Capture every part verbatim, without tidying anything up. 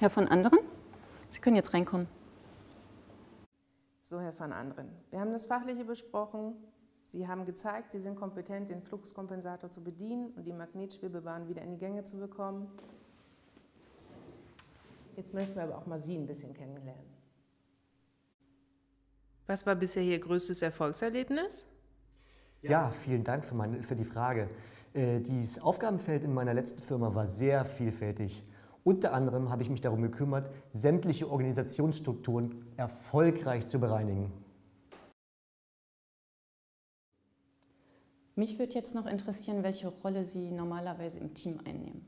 Herr von Anderen, Sie können jetzt reinkommen. So, Herr van Anderen, wir haben das Fachliche besprochen. Sie haben gezeigt, Sie sind kompetent, den Fluxkompensator zu bedienen und die Magnetschwebebahn wieder in die Gänge zu bekommen. Jetzt möchten wir aber auch mal Sie ein bisschen kennenlernen. Was war bisher Ihr größtes Erfolgserlebnis? Ja, vielen Dank für, meine, für die Frage. Äh, dieses Aufgabenfeld in meiner letzten Firma war sehr vielfältig. Unter anderem habe ich mich darum gekümmert, sämtliche Organisationsstrukturen erfolgreich zu bereinigen. Mich würde jetzt noch interessieren, welche Rolle Sie normalerweise im Team einnehmen.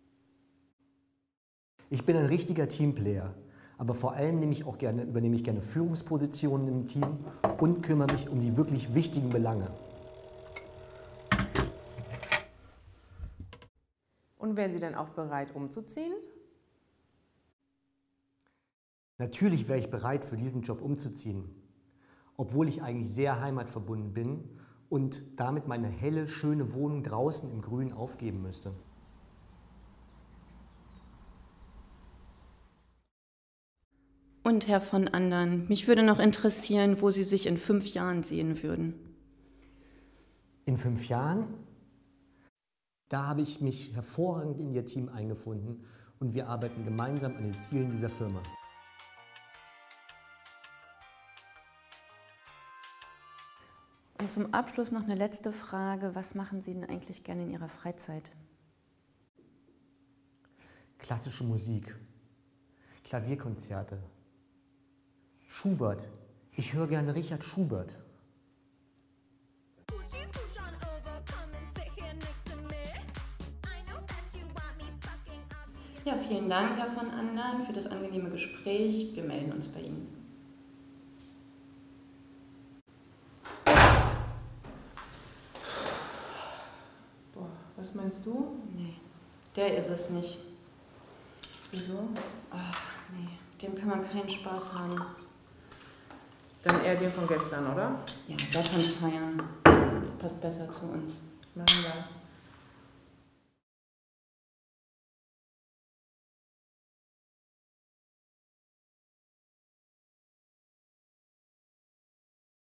Ich bin ein richtiger Teamplayer, aber vor allem nehme ich auch gerne, übernehme ich gerne Führungspositionen im Team und kümmere mich um die wirklich wichtigen Belange. Und wären Sie dann auch bereit, umzuziehen? Natürlich wäre ich bereit, für diesen Job umzuziehen, obwohl ich eigentlich sehr heimatverbunden bin und damit meine helle, schöne Wohnung draußen im Grün aufgeben müsste. Und Herr von Anderen, mich würde noch interessieren, wo Sie sich in fünf Jahren sehen würden. In fünf Jahren? Da habe ich mich hervorragend in Ihr Team eingefunden und wir arbeiten gemeinsam an den Zielen dieser Firma. Und zum Abschluss noch eine letzte Frage. Was machen Sie denn eigentlich gerne in Ihrer Freizeit? Klassische Musik, Klavierkonzerte, Schubert. Ich höre gerne Richard Schubert. Ja, vielen Dank, Herr von Anderen, für das angenehme Gespräch. Wir melden uns bei Ihnen. Boah, was meinst du? Nee, der ist es nicht. Wieso? Ach, nee, dem kann man keinen Spaß haben. Dann eher den von gestern, oder? Ja, davon feiern. Passt besser zu uns. Machen wir.